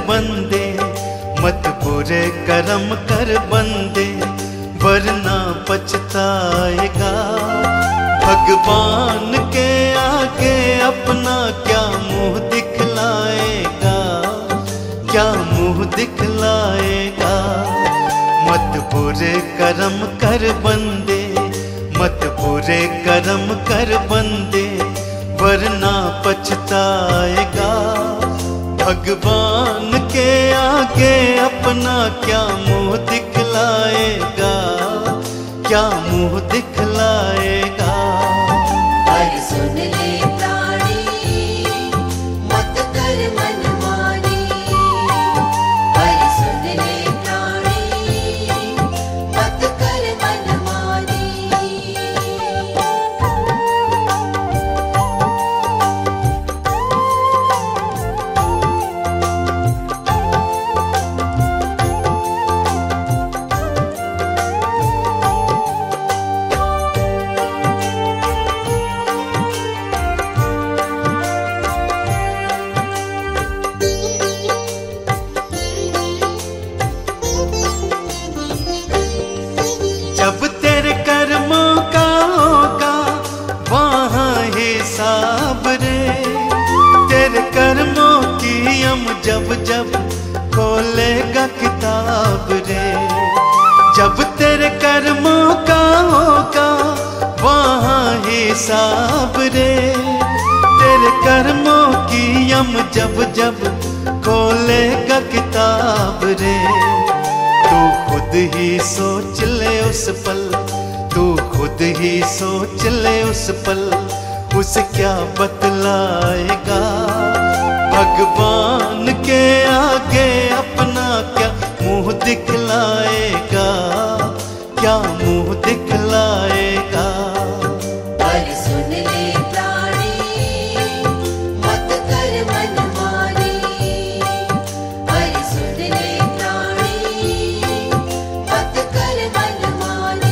बंदे, मत बुरे कर्म कर बंदे, वरना पछताएगा। भगवान के आगे अपना क्या मुंह दिखलाएगा, क्या मुंह दिखलाएगा। मत बुरे कर्म कर बंदे, मत बुरे कर्म कर बंदे, वरना पछताएगा। भगवान के आगे अपना क्या मुंह दिखलाएगा, क्या मुंह दिखलाएगा। पर सुन ले प्राणी, मत कर मनमानी। पर सुन ले प्राणी, मत कर मनमानी। जब तेरे कर्मों का होगा वहाँ हिसाब रे, तेरे कर्मों की हम जब जब खोलेगा किताब रे। जब तेरे कर्मों का होगा वहाँ हिसाब रे, तेरे कर्मों की हम जब जब खोलेगा किताब रे। तू खुद ही सोच ले उस पल, तू खुद ही सोच ले उस पल, उसे क्या बतलाएगा। भगवान के आगे अपना क्या मुंह दिखलाएगा, क्या मुंह दिखलाएगा। पर सुन ले प्राणी, मत कर मनमानी। पर सुन ले प्राणी, मत कर मनमानी।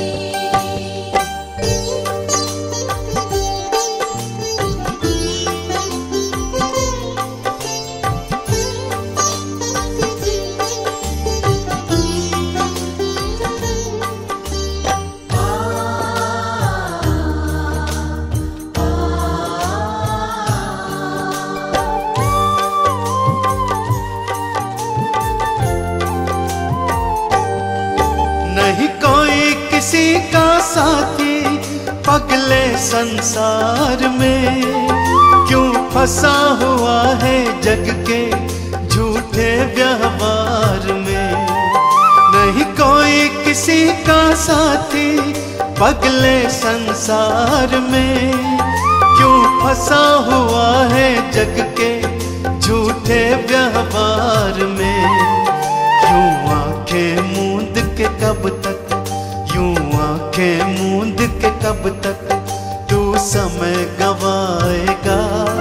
नहीं कोई किसी का साथी पगले संसार में, क्यों फंसा हुआ है जग के झूठे व्यवहार में। नहीं कोई किसी का साथी पगले संसार में, क्यों फंसा हुआ है जग के झूठे व्यवहार में। यूं आंखें मूंद के कब तक, यूं आंखें मूंद के कब तक तू समय गवाएगा।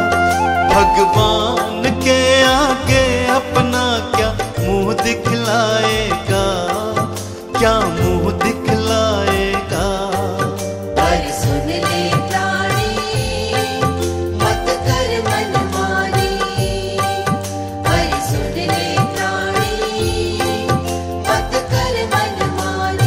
भगवान के आगे अपना क्या मुंह दिखलाएगा, क्या मुंह दिखलाएगा। पर सुन ले प्राणी, मत कर मनमानी। पर सुन ले प्राणी, मत कर मनमानी।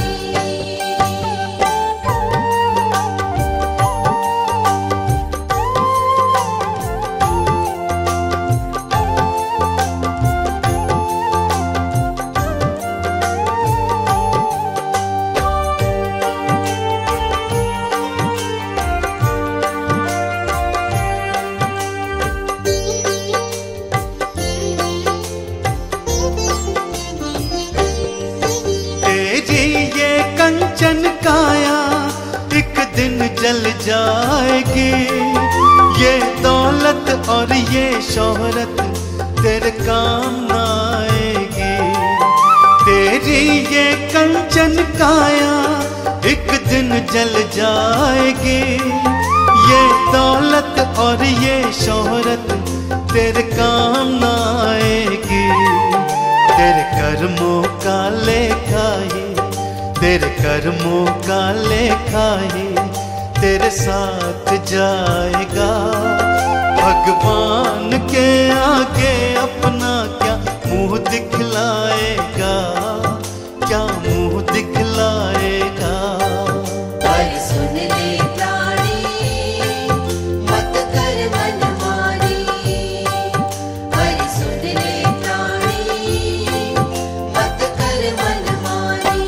कंचन काया एक दिन जल जाएगी, ये दौलत और ये शोहरत तेरे काम न आएगी। तेरी ये कंचन काया एक दिन जल जाएगी, ये दौलत और ये शोहरत तेरे काम न आएगी। तेरे कर्मों का लेखा ही, तेरे कर्मों का लेखा ही तेरे साथ जाएगा। भगवान के आगे अपना क्या मुंह दिखलाएगा, क्या मुंह दिखलाएगा। पर सुन ले प्राणी, मत कर मनमानी। पर सुन ले प्राणी, मत कर मनमानी।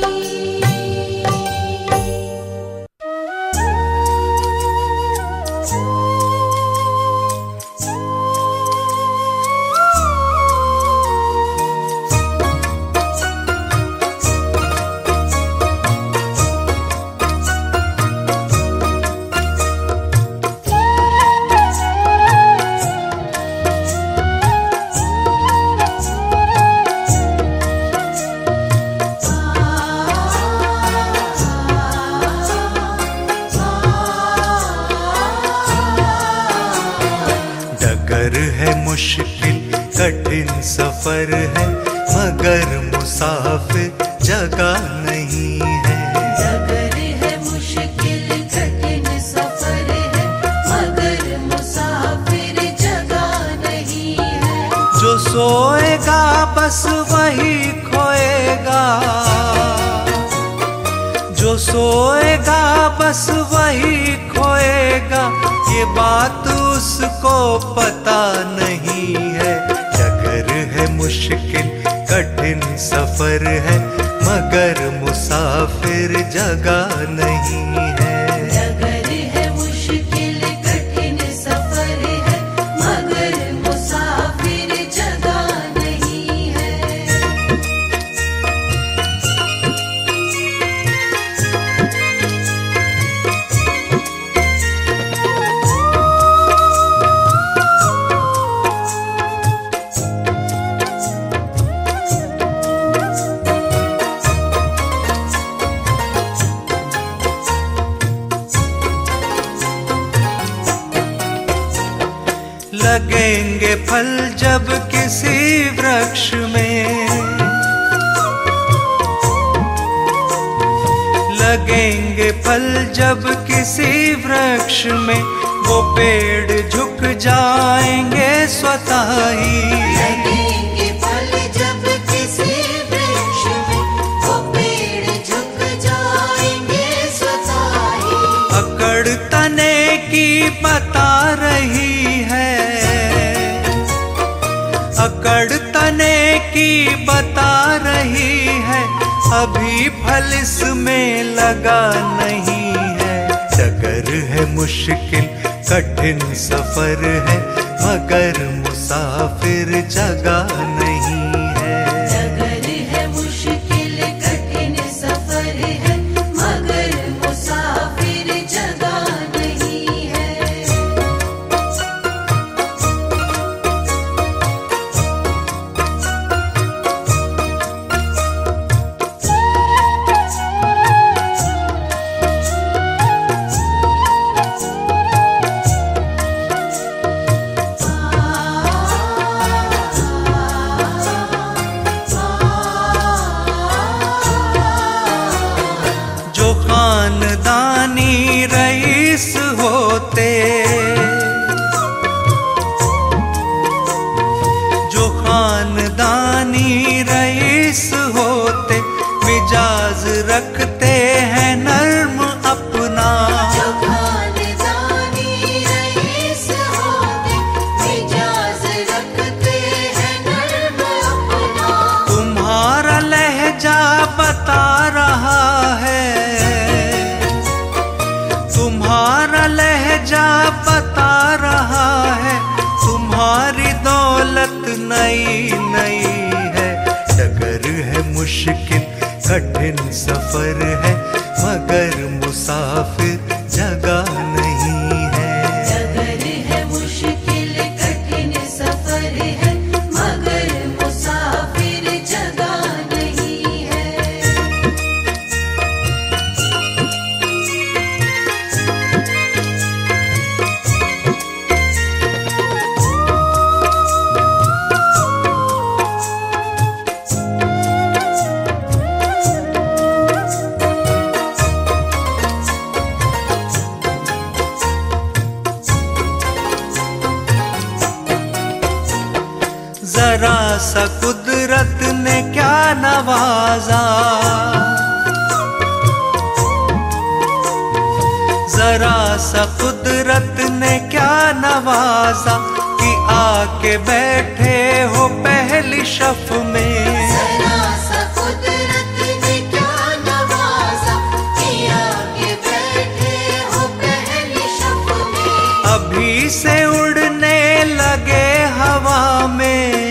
डगर है मुश्किल कठिन सफर है, मगर मुसाफिर जगह नहीं है। डगर है मुश्किल कठिन सफर है, मगर मुसाफिर जगह नहीं है। जो सोएगा बस वही खोएगा, जो सोएगा बस वही खोएगा, ये बात उसको पता नहीं है। डगर है मुश्किल कठिन सफर है, मगर मुसाफिर जगह नहीं है। डगर है मुश्किल कठिन सफर है, मगर मुसाफिर जगह नहीं है। लगेंगे फल जब किसी वृक्ष में, लगेंगे फल जब किसी वृक्ष में, वो पेड़ झुक जाएंगे स्वतः ही। लगेंगे फल जब किसी वृक्ष में, वो पेड़ झुक जाएंगे स्वतः ही। अकड़ तने की बता रही है, अकड़ तने की बता रही है, अभी फल इसमें लगा नहीं है। डगर है मुश्किल कठिन सफर है, मगर मुसाफिर जगह नहीं है। डगर है मुश्किल कठिन सफर है, मगर मुसाफिर जगह नहीं है। जो खानदानी रईस होते, जो खानदानी रईस होते, मिजाज रखते हैं नर्म अपना। जो खानदानी रईस होते, मिजाज रखते हैं नर्म अपना। तुम्हारा लहजा बता रहा है, तुम्हारा लहजा बता रहा है, तुम्हारी दौलत नई नई है। डगर है मुश्किल कठिन सफर है, मगर मुसाफिर जगह नहीं है। डगर है मुश्किल कठिन सफर है, मगर मुसाफिर जगह नहीं है। कुदरत ने क्या नवाजा, जरा सा कुदरत ने क्या नवाजा कि आके बैठे हो पहली शफ में। जरा सा कुदरत ने क्या नवाजा कि आके बैठे हो पहली शफ में। अभी से उड़ने लगे हवा में,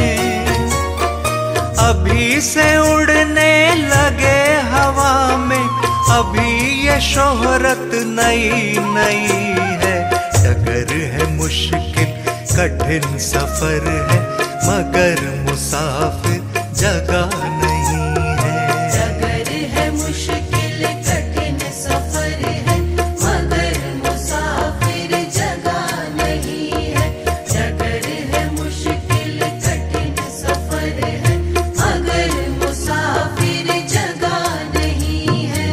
अभी से उड़ने लगे हवा में, अभी ये शोहरत नई नई है। डगर है मुश्किल कठिन सफर है, मगर मुसाफिर जगह नहीं है। डगर है मुश्किल कठिन सफर है, मगर मुसाफिर जगह नहीं है। डगर है मुश्किल कठिन सफर है, मगर मुसाफिर जगह नहीं है।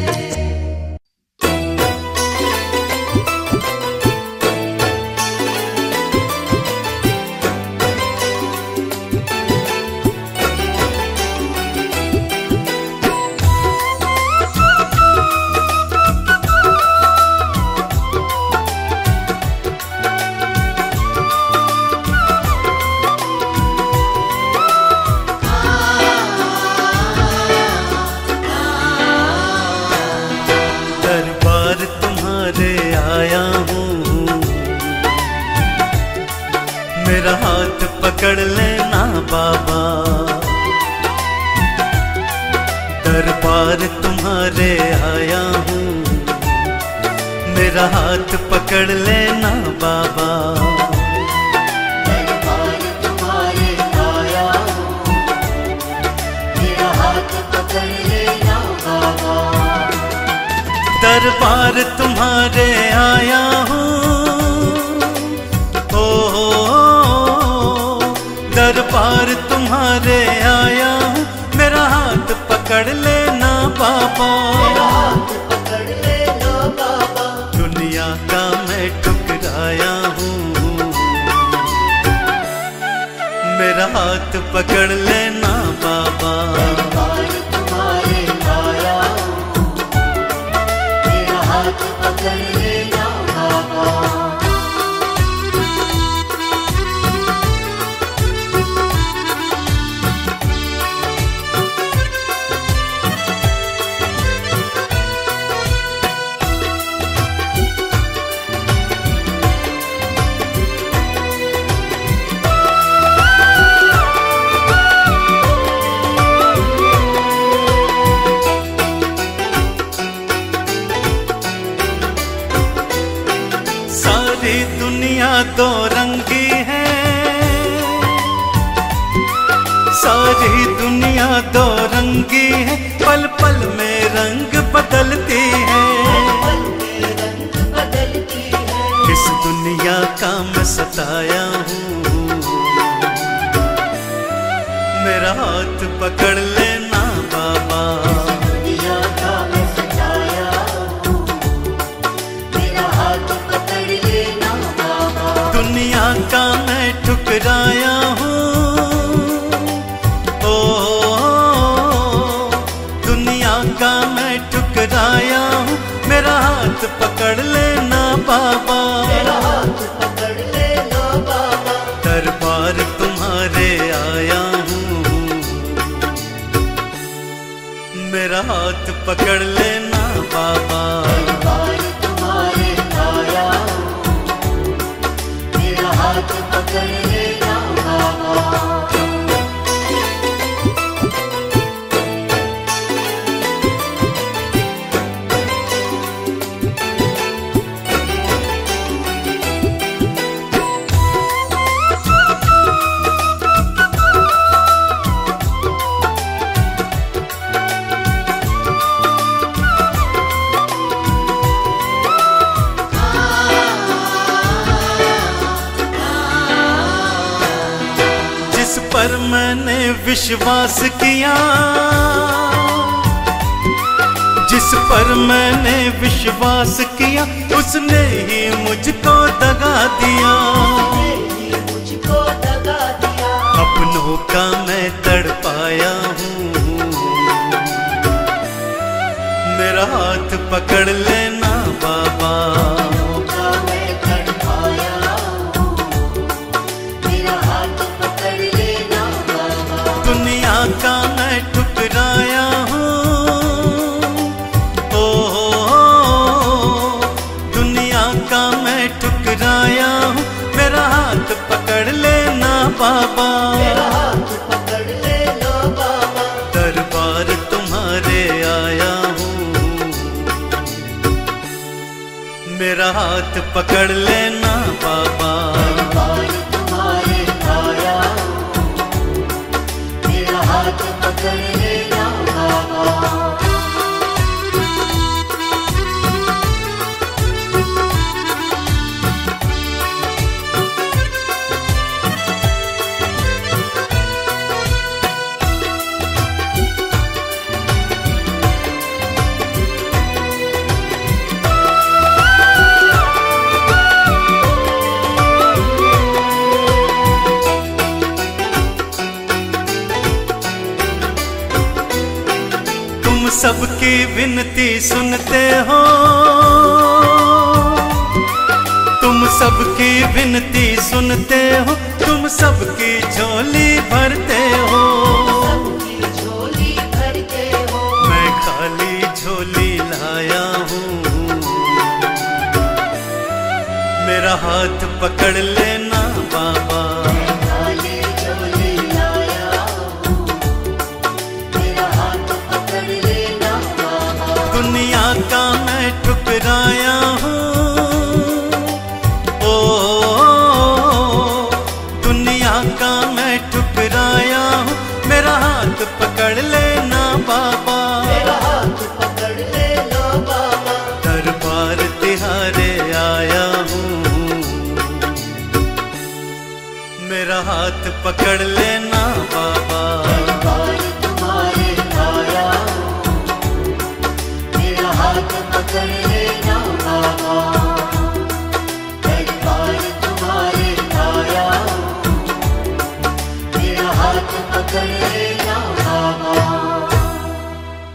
दरबार तुम्हारे आया हूँ, मेरा हाथ पकड़ लेना बाबा। दरबार तुम्हारे आया हूँ, मेरा हाथ पकड़ लेना बाबा। दरबार तुम्हारे आया हूँ, मेरा हाथ पकड़ लेना बाबा। दरबार तुम्हारे आया हूँ, दरबार तुम्हारे आया हूँ, मेरा हाथ पकड़ लेना बाबा। हाथ पकड़ लेना बाबा। दुनिया का मैं ठुकराया हूँ, मेरा हाथ पकड़ लेना बाबा। दरबार तुम्हारे आया हूँ, मेरा हाथ पकड़ लेना बाबा। सारी दुनिया दो रंगी है, सारी दुनिया दो रंगी है, पल पल में रंग बदलती है। पल में रंग बदलती है। इस दुनिया का मैं सताया हूँ, मेरा हाथ पकड़ लेना बाबा। दुनिया का मैं सताया हूँ, मेरा हाथ पकड़ लेना बाबा। दुनिया का मैं ठुकराया हूँ, दुनिया का मैं ठुकराया हूँ, मेरा हाथ पकड़ लेना बाबा। मेरा हाथ पकड़ लेना बाबा। दरबार तुम्हारे आया हूँ, मेरा हाथ पकड़ लेना बाबा। दरबार तुम्हारे आया हूँ, मेरा हाथ पकड़ लेना बाबा। जिस पर मैंने विश्वास किया, जिस पर मैंने विश्वास किया, उसने ही मुझको दगा दिया। मुझको दगा दिया। अपनों पापों का मैं तड़पाया हूँ। मेरा हाथ पकड़ लेना बाबा, दुनिया का मैं ठुकराया हूँ। ओ दुनिया का मैं ठुकराया हूँ। मेरा हाथ पकड़ लेना बाबा, दरबार तुम्हारे आया हूँ। मेरा हाथ पकड़ लेना बाबा, सबकी विनती सुनते हो, तुम सबकी विनती सुनते हो, तुम सबकी झोली भरते हो। मैं खाली झोली लाया हूँ। मेरा हाथ पकड़ लेना बाबा, दुनिया का मैं ठुकराया हूँ। ओ दुनिया का मैं ठुकराया हूँ। मेरा हाथ